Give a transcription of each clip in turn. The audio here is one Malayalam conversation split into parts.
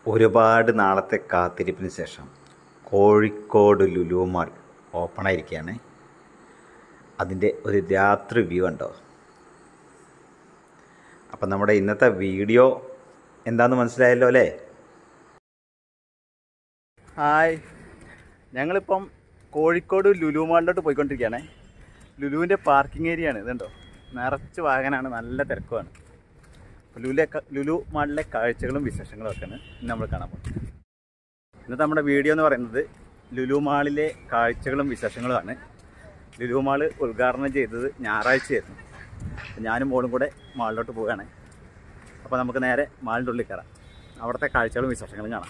ഒരുപാട് നാളത്തെ കാത്തിരിപ്പിന് ശേഷം കോഴിക്കോട് ലുലു മാൾ ഓപ്പണായിരിക്കുകയാണ്. അതിൻ്റെ ഒരു രാത്രി വ്യൂ ഉണ്ടോ? അപ്പം നമ്മുടെ ഇന്നത്തെ വീഡിയോ എന്താണെന്ന് മനസ്സിലായല്ലോ അല്ലേ? ഹായ്, ഞങ്ങളിപ്പം കോഴിക്കോട് ലുലു മാളിലോട്ട് പോയിക്കൊണ്ടിരിക്കുകയാണ്. ലുലുവിൻ്റെ പാർക്കിംഗ് ഏരിയ ആണ്. ഇതുണ്ടോ, നിറച്ച് വാഹനമാണ്, നല്ല തിരക്കുമാണ്. ലുലു മാളിലെ കാഴ്ചകളും വിശേഷങ്ങളും ഒക്കെയാണ് ഇന്ന് നമ്മൾ കാണാൻ പോകുന്നത്. ഇന്നത്തെ നമ്മുടെ വീഡിയോ എന്ന് പറയുന്നത് ലുലു മാളിലെ കാഴ്ചകളും വിശേഷങ്ങളുമാണ്. ലുലു മാൾ ഉദ്ഘാടനം ചെയ്തത് ഞായറാഴ്ചയായിരുന്നു. ഞാനും മോളും കൂടെ മാളിലോട്ട് പോവുകയാണ്. അപ്പോൾ നമുക്ക് നേരെ മാളിൻ്റെ ഉള്ളിൽ കയറാം, അവിടുത്തെ കാഴ്ചകളും വിശേഷങ്ങളും കാണാം.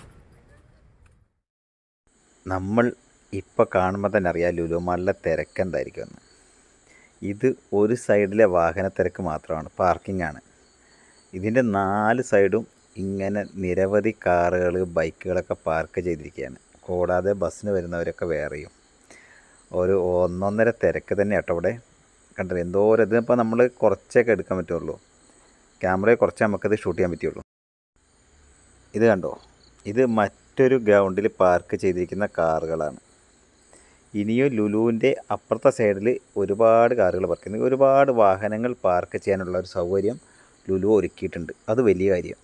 നമ്മൾ ഇപ്പോൾ കാണുമ്പോൾ തന്നെ അറിയാം ലുലു മാളിലെ തിരക്ക് എന്തായിരിക്കുമെന്ന്. ഇത് ഒരു സൈഡിലെ വാഹന തിരക്ക് മാത്രമാണ്, പാർക്കിംഗ് ആണ്. ഇതിൻ്റെ 4 സൈഡും ഇങ്ങനെ നിരവധി കാറുകൾ, ബൈക്കുകളൊക്കെ പാർക്ക് ചെയ്തിരിക്കുകയാണ്. കൂടാതെ ബസ്സിന് വരുന്നവരൊക്കെ വേറെയും. ഒരു 1.5 തിരക്ക് തന്നെ കേട്ടോ ഇവിടെ. കണ്ടത് എന്തോരം. ഇതിപ്പോൾ നമ്മൾ കുറച്ചൊക്കെ എടുക്കാൻ പറ്റുള്ളൂ, ക്യാമറയിൽ കുറച്ച് നമുക്കത് ഷൂട്ട് ചെയ്യാൻ പറ്റുള്ളൂ. ഇത് കണ്ടോ, ഇത് മറ്റൊരു ഗ്രൗണ്ടിൽ പാർക്ക് ചെയ്തിരിക്കുന്ന കാറുകളാണ്. ഇനിയും ലുലുവിൻ്റെ അപ്പുറത്തെ സൈഡിൽ ഒരുപാട് കാറുകൾ പാർക്ക് ചെയ്യുന്നത്, ഒരുപാട് വാഹനങ്ങൾ പാർക്ക് ചെയ്യാനുള്ള ഒരു സൗകര്യം ലുലു ഒരുക്കിയിട്ടുണ്ട്. അത് വലിയ കാര്യം.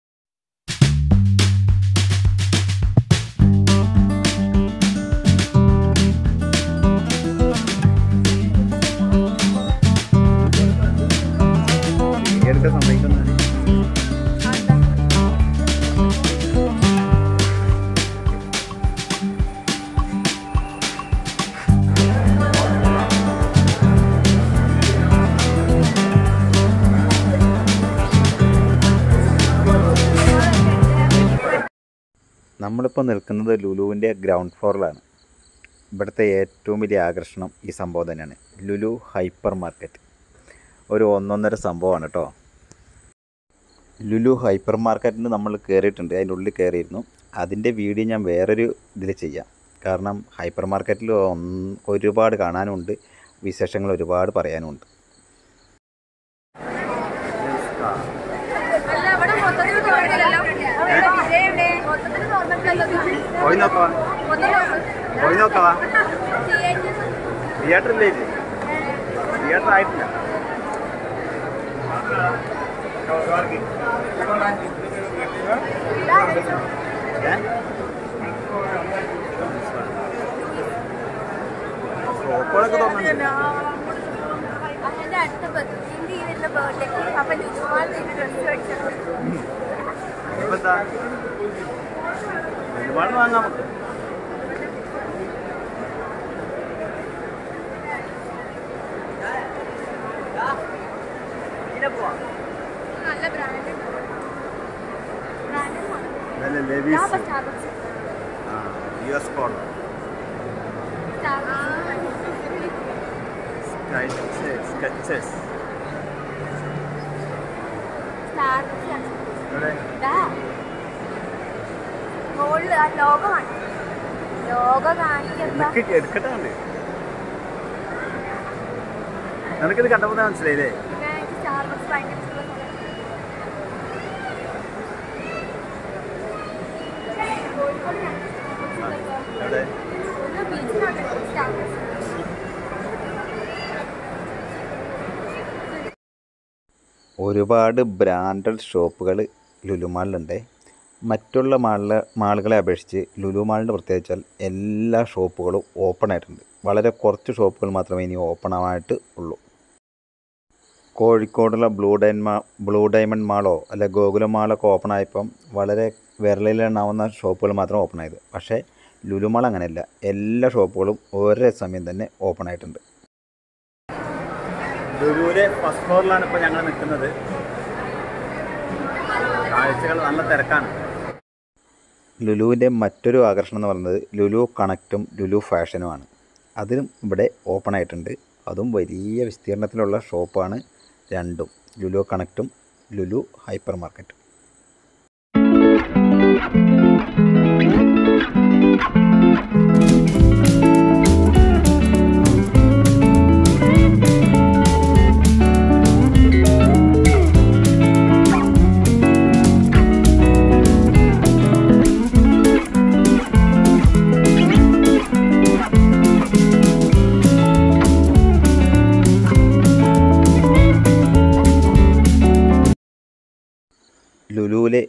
നമ്മളിപ്പോൾ നിൽക്കുന്നത് ലുലുവിൻ്റെ ഗ്രൗണ്ട് ഫ്ലോറിലാണ്. ഇവിടുത്തെ ഏറ്റവും വലിയ ആകർഷണം ഈ സംഭവം തന്നെയാണ്, ലുലു ഹൈപ്പർ മാർക്കറ്റ്. ഒരു 1.5 സംഭവമാണ് കേട്ടോ. ലുലു ഹൈപ്പർ മാർക്കറ്റിന് നമ്മൾ കയറിയിട്ടുണ്ട്, അതിൻ്റെ ഉള്ളിൽ കയറിയിരുന്നു. അതിൻ്റെ വീഡിയോ ഞാൻ വേറൊരു ഇതിൽ ചെയ്യാം. കാരണം ഹൈപ്പർ മാർക്കറ്റിൽ ഒരുപാട് കാണാനുമുണ്ട്, വിശേഷങ്ങൾ ഒരുപാട് പറയാനുമുണ്ട്. തിയേറ്ററില്ലേ? തിയേറ്റർ ആയിട്ടില്ല. ഷോപ്പുകളൊക്കെ തോന്നുന്നുണ്ട്. ഇപ്പെന്താ ഒരുപാട് വാങ്ങാം നമുക്ക്. യുഎസ് കോളർ, സ്കെച്ചസ്, എടുക്കട്ടെ. നിനക്കിത് കണ്ടപ്പോൾ മനസ്സിലായില്ലേ? ഒരുപാട് ബ്രാൻഡഡ് ഷോപ്പുകൾ ലുലു മാളിലുണ്ട്. മറ്റുള്ള മാളുകളെ അപേക്ഷിച്ച് ലുലു മാളിൻ്റെ പ്രത്യേകിച്ചാൽ എല്ലാ ഷോപ്പുകളും ഓപ്പൺ ആയിട്ടുണ്ട്. വളരെ കുറച്ച് ഷോപ്പുകൾ മാത്രമേ ഇനി ഓപ്പൺ ആവാനായിട്ട് ഉള്ളൂ. കോഴിക്കോടുള്ള ബ്ലൂ ഡയമണ്ട് മാളോ അല്ലെ ഗോകുലം മാളൊക്കെ ഓപ്പൺ ആയപ്പം വളരെ വിരലിലെണ്ണാവുന്ന ഷോപ്പുകൾ മാത്രം ഓപ്പൺ ആയത്. പക്ഷേ ലുലു മാൾ അങ്ങനെയല്ല, എല്ലാ ഷോപ്പുകളും ഒരേ സമയം തന്നെ ഓപ്പൺ ആയിട്ടുണ്ട്. ലുലുവിലെ ഫസ്റ്റ് ഫ്ലോറിലാണ് ഇപ്പോൾ ഞങ്ങൾ നിൽക്കുന്നത്. കാഴ്ചകൾ നല്ല തിരക്കാണ്. ലുലുവിൻ്റെ മറ്റൊരു ആകർഷണം എന്ന് പറയുന്നത് ലുലു കണക്റ്റും ലുലു ഫാഷനുമാണ്. അതിനും ഇവിടെ ഓപ്പൺ ആയിട്ടുണ്ട്. അതും വലിയ വിസ്തീർണത്തിലുള്ള ഷോപ്പാണ് രണ്ടും, ലുലു കണക്റ്റും ലുലു ഹൈപ്പർ മാർക്കറ്റും.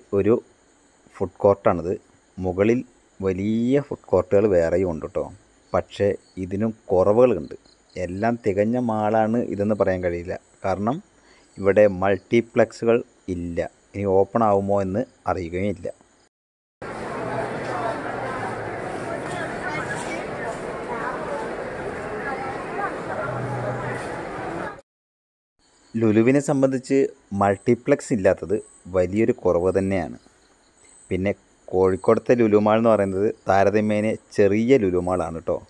ഒരു ഫുഡ് കോർട്ടാണിത്. മുകളിൽ വലിയ ഫുഡ് കോർട്ടുകൾ വേറെയും ഉണ്ട് കേട്ടോ. പക്ഷേ ഇതിനും കുറവുകളുണ്ട്. എല്ലാം തികഞ്ഞ മാളാണ് ഇതെന്ന് പറയാൻ കഴിയില്ല. കാരണം ഇവിടെ മൾട്ടിപ്ലക്സുകൾ ഇല്ല. ഇനി ഓപ്പൺ ആവുമോ എന്ന് അറിയുകയും ഇല്ല. ലുലുവിനെ സംബന്ധിച്ച് മൾട്ടിപ്ലക്സ് ഇല്ലാത്തത് വലിയൊരു കുറവ് തന്നെയാണ്. പിന്നെ കോഴിക്കോടത്തെ ലുലു മാൾ എന്ന് പറയുന്നത് താരതമ്യേന ചെറിയ ലുലു മാളാണ് കേട്ടോ.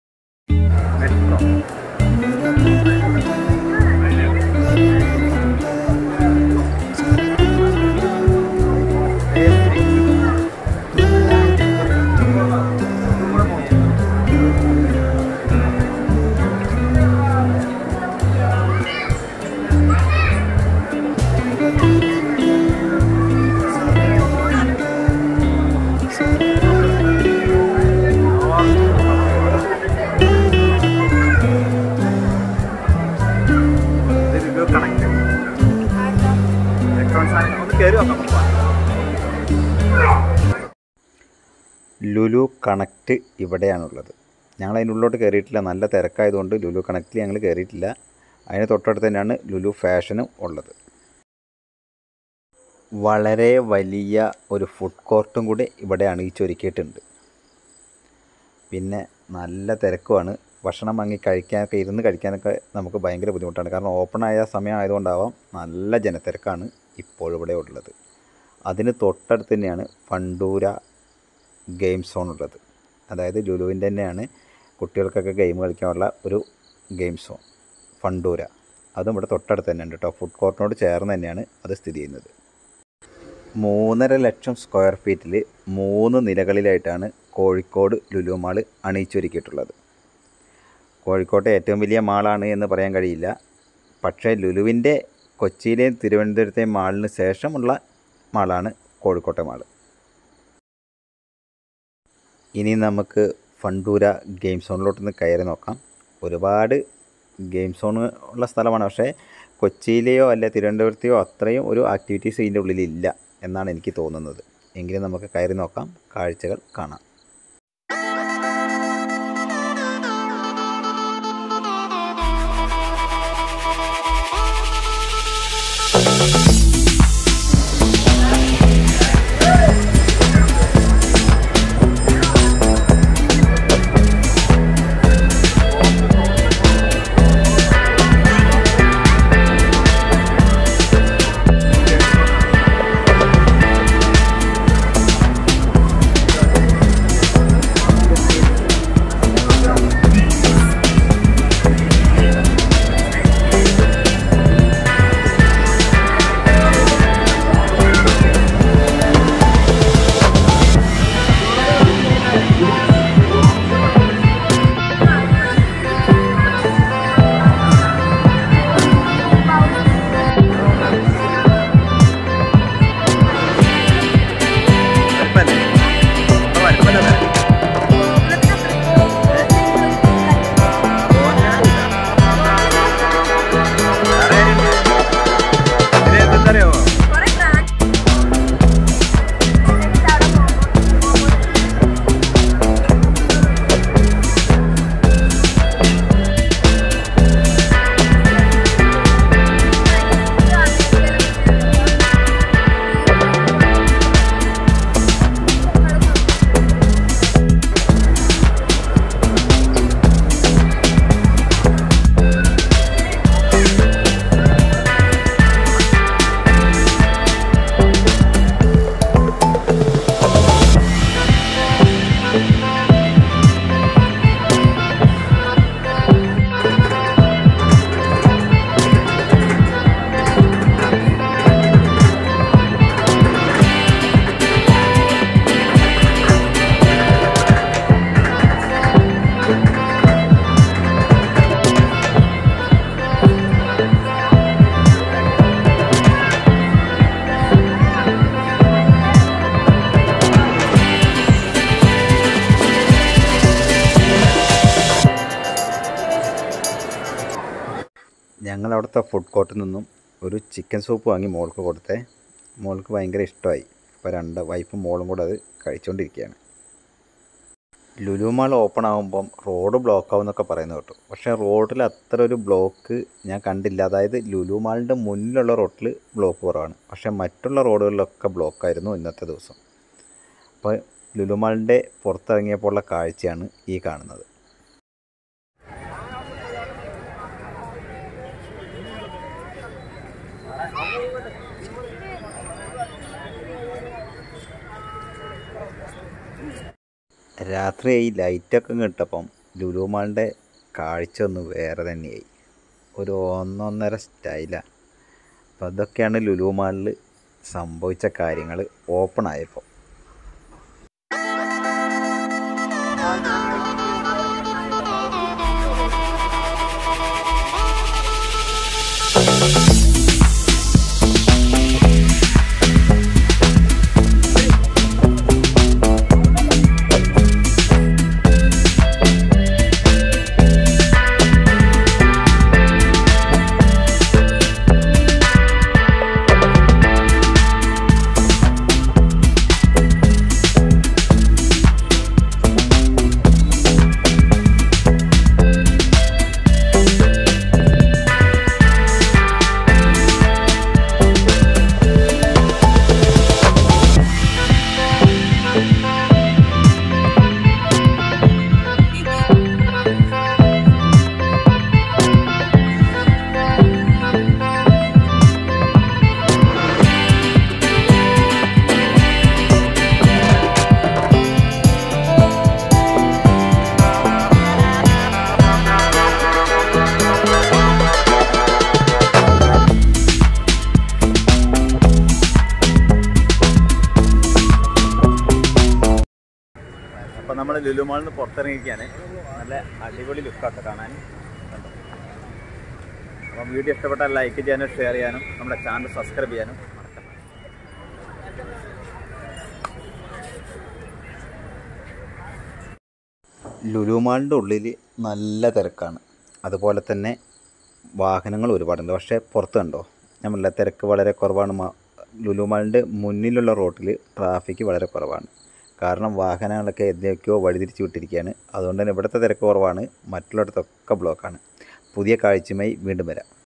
ലുലു കണക്റ്റ് ഇവിടെയാണുള്ളത്. ഞങ്ങൾ അതിൻ്റെ ഉള്ളിലോട്ട് കയറിയിട്ടില്ല. നല്ല തിരക്കായതുകൊണ്ട് ലുലു കണക്റ്റിൽ ഞങ്ങൾ കയറിയിട്ടില്ല. അതിന് തൊട്ടടുത്ത് തന്നെയാണ് ലുലു ഫാഷനും ഉള്ളത്. വളരെ വലിയ ഒരു ഫുഡ് കോർട്ടും കൂടി ഇവിടെ അണിയിച്ചൊരുക്കിയിട്ടുണ്ട്. പിന്നെ നല്ല തിരക്കുമാണ്. ഭക്ഷണം വാങ്ങി കഴിക്കാനൊക്കെ ഇരുന്ന് കഴിക്കാനൊക്കെ നമുക്ക് ഭയങ്കര ബുദ്ധിമുട്ടാണ്. കാരണം ഓപ്പൺ ആയ സമയം ആയതുകൊണ്ടാവാം നല്ല ജനത്തിരക്കാണ് ഇപ്പോഴിവിടെ ഉള്ളത്. അതിന് തൊട്ടടുത്ത് തന്നെയാണ് ഫണ്ടൂര ഗെയിം സോൺ ഉള്ളത്. അതായത് ലുലുവിൻ്റെ തന്നെയാണ് കുട്ടികൾക്കൊക്കെ ഗെയിം കളിക്കാനുള്ള ഒരു ഗെയിം സോൺ ഫണ്ടൂര. അതും ഇവിടെ തൊട്ടടുത്ത് തന്നെ ഉണ്ട് കേട്ടോ. ഫുഡ് കോർട്ടിനോട് ചേർന്ന് തന്നെയാണ് അത് സ്ഥിതി ചെയ്യുന്നത്. 3.5 ലക്ഷം സ്ക്വയർ ഫീറ്റിൽ 3 നിലകളിലായിട്ടാണ് കോഴിക്കോട് ലുലു മാൾ അണിയിച്ചൊരുക്കിയിട്ടുള്ളത്. കോഴിക്കോട്ടെ ഏറ്റവും വലിയ മാളാണ് എന്ന് പറയാൻ കഴിയില്ല. പക്ഷേ ലുലുവിൻ്റെ കൊച്ചിയിലെയും തിരുവനന്തപുരത്തെയും മാളിന് ശേഷമുള്ള മാളാണ് കോഴിക്കോട്ടെ മാൾ. ഇനി നമുക്ക് ഫണ്ടൂര ഗെയിം സോണിലോട്ടൊന്ന് കയറി നോക്കാം. ഒരുപാട് ഗെയിം സോൺ ഉള്ള സ്ഥലമാണ്. പക്ഷേ കൊച്ചിയിലെയോ അല്ലെ തിരുവനന്തപുരത്തെയോ അത്രയും ഒരു ആക്ടിവിറ്റീസ് ഇതിൻ്റെ ഉള്ളിലില്ല എന്നാണ് എനിക്ക് തോന്നുന്നത്. എങ്കിലും നമുക്ക് കയറി നോക്കാം, കാഴ്ചകൾ കാണാം. ഞങ്ങളവിടുത്തെ ഫുഡ് കോർട്ടിൽ നിന്നും ഒരു ചിക്കൻ സൂപ്പ് വാങ്ങി മോൾക്ക് കൊടുത്തേ. മോൾക്ക് ഭയങ്കര ഇഷ്ടമായി. അപ്പോൾ 2 വൈഫും മോളും കൂടെ അത് കഴിച്ചുകൊണ്ടിരിക്കുകയാണ്. ലുലു മാൾ ഓപ്പൺ ആകുമ്പം റോഡ് ബ്ലോക്ക് ആവും എന്നൊക്കെ പറയുന്നത് കേട്ടു. പക്ഷേ റോഡിൽ അത്ര ഒരു ബ്ലോക്ക് ഞാൻ കണ്ടില്ല. അതായത് ലുലു മാളിൻ്റെ മുന്നിലുള്ള റോഡിൽ ബ്ലോക്ക് കുറവാണ്, പക്ഷേ മറ്റുള്ള റോഡുകളിലൊക്കെ ബ്ലോക്കായിരുന്നു ഇന്നത്തെ ദിവസം. അപ്പോൾ ലുലു മാളിൻ്റെ പുറത്തിറങ്ങിയപ്പോഴുള്ള കാഴ്ചയാണ് ഈ കാണുന്നത്. രാത്രി ഈ ലൈറ്റൊക്കെ കിട്ടപ്പം ലുലു മാളിൻ്റെ കാഴ്ച ഒന്ന് വേറെ തന്നെയായി. ഒരു ഒന്നൊന്നര സ്റ്റൈലാണ്. അപ്പോൾ അതൊക്കെയാണ് ലുലു മാളിൽ സംഭവിച്ച കാര്യങ്ങൾ ഓപ്പൺ ആയപ്പോൾ. അപ്പോൾ നമ്മൾ ലുലു മാളിൽ നിന്ന് പുറത്തിറങ്ങിയിരിക്കുകയാണ്. നല്ല അടിപൊളി ലുക്കാട്ടോ കാണാൻ. അപ്പം വീഡിയോ ഇഷ്ടപ്പെട്ടാൽ ലൈക്ക് ചെയ്യാനും ഷെയർ ചെയ്യാനും നമ്മുടെ ചാനൽ സബ്സ്ക്രൈബ് ചെയ്യാനും മറക്കണ്ട. ലുലു മാളിൻ്റെ ഉള്ളിൽ നല്ല തിരക്കാണ്. അതുപോലെ തന്നെ വാഹനങ്ങൾ ഒരുപാടുണ്ട്. പക്ഷേ പുറത്ത് കണ്ടോ, നമ്മളെ തിരക്ക് വളരെ കുറവാണ്. ലുലു മാളിൻ്റെ മുന്നിലുള്ള റോഡിൽ ട്രാഫിക് വളരെ കുറവാണ്. കാരണം വാഹനങ്ങളൊക്കെ എന്തൊക്കെയോ വഴിതിരിച്ച് വിട്ടിരിക്കുകയാണ്. അതുകൊണ്ട് തന്നെ ഇവിടുത്തെ തിരക്ക് കുറവാണ്, മറ്റുള്ളിടത്തൊക്കെ ബ്ലോക്കാണ്. പുതിയ കാഴ്ചയുമായി വീണ്ടും വരാം.